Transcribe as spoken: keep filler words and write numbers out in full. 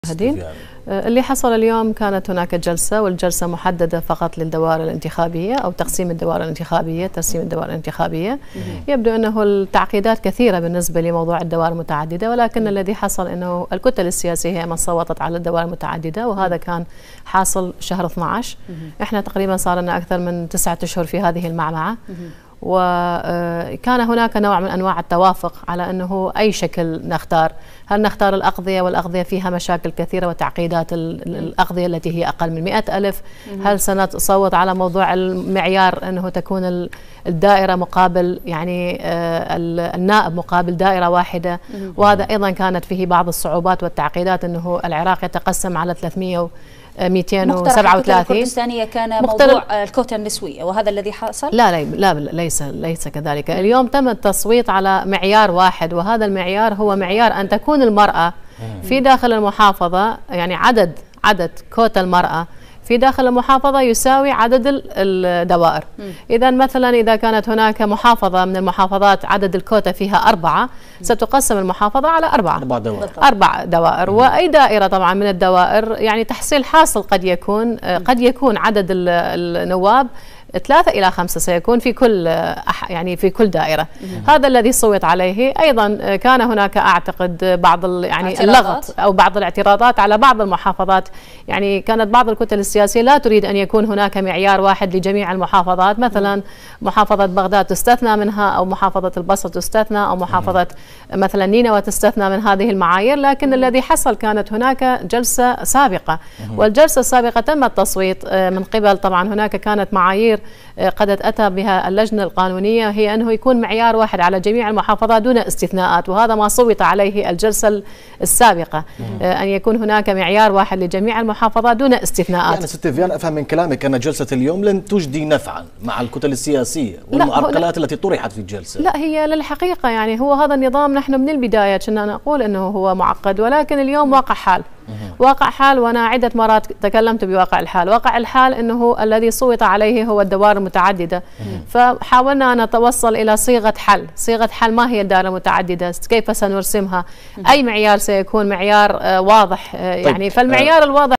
هدين اللي حصل اليوم كانت هناك جلسة، والجلسة محددة فقط للدوائر الانتخابية أو تقسيم الدوائر الانتخابية، ترسيم الدوائر الانتخابية. يبدو أنه التعقيدات كثيرة بالنسبة لموضوع الدوائر المتعددة، ولكن الذي حصل أنه الكتل السياسية هي من صوتت على الدوائر المتعددة، وهذا كان حاصل شهر اثني عشر. احنا تقريبا صار لنا أكثر من تسعة أشهر في هذه المعمعة، وكان هناك نوع من أنواع التوافق على أنه أي شكل نختار، هل نختار الأقضية والأقضية فيها مشاكل كثيرة وتعقيدات الأقضية التي هي أقل من مئة ألف، هل سنصوت على موضوع المعيار أنه تكون الدائرة مقابل يعني النائب مقابل دائرة واحدة، وهذا أيضا كانت فيه بعض الصعوبات والتعقيدات أنه العراق يتقسم على ثلاثمئة ومئتين وسبعة وثلاثين. الكردستانية كان موضوع الكوتا النسوية، وهذا الذي حصل؟ لا لا لا ليس ليس كذلك. اليوم تم التصويت على معيار واحد، وهذا المعيار هو معيار أن تكون المرأة في داخل المحافظة، يعني عدد عدد كوتا المرأة في داخل المحافظة يساوي عدد الدوائر. إذا مثلا إذا كانت هناك محافظة من المحافظات عدد الكوتا فيها أربعة، ستقسم المحافظة على أربعة أربع دوائر, أربع دوائر. وأي دائرة طبعا من الدوائر يعني تحصيل حاصل قد يكون قد يكون عدد النواب ثلاثة إلى خمسة سيكون في كل يعني في كل دائرة. هذا الذي صوت عليه. أيضا كان هناك أعتقد بعض يعني اللغط أو بعض الاعتراضات على بعض المحافظات، يعني كانت بعض الكتل السياسية لا تريد أن يكون هناك معيار واحد لجميع المحافظات، مثلا محافظة بغداد تستثنى منها، أو محافظة البصرة تستثنى، أو محافظة مثلا نينوى تستثنى من هذه المعايير. لكن الذي حصل كانت هناك جلسة سابقة، والجلسة السابقة تم التصويت من قبل طبعا هناك كانت معايير قد أتى بها اللجنة القانونية، هي أنه يكون معيار واحد على جميع المحافظات دون استثناءات، وهذا ما صوت عليه الجلسة السابقة، أن يكون هناك معيار واحد لجميع المحافظات دون استثناءات. يعني ست فيان، أفهم من كلامك أن جلسة اليوم لن تجدي نفعا مع الكتل السياسية والمعرقلات التي طرحت في الجلسة. لا، هي للحقيقة يعني هو هذا النظام نحن من البداية كنا نقول أنه هو معقد، ولكن اليوم واقع حال واقع حال وأنا عدة مرات تكلمت بواقع الحال. واقع الحال أنه الذي صوت عليه هو الدوائر المتعددة، فحاولنا أن نتوصل إلى صيغة حل. صيغة حل ما هي الدائرة المتعددة؟ كيف سنرسمها؟ أي معيار سيكون معيار واضح يعني؟ فالمعيار الواضح